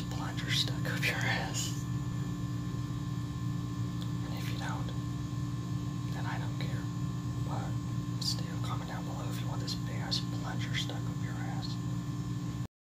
ass plunger stuck up your ass. And if you don't, then I don't care. But still, comment down below if you want this big ass plunger stuck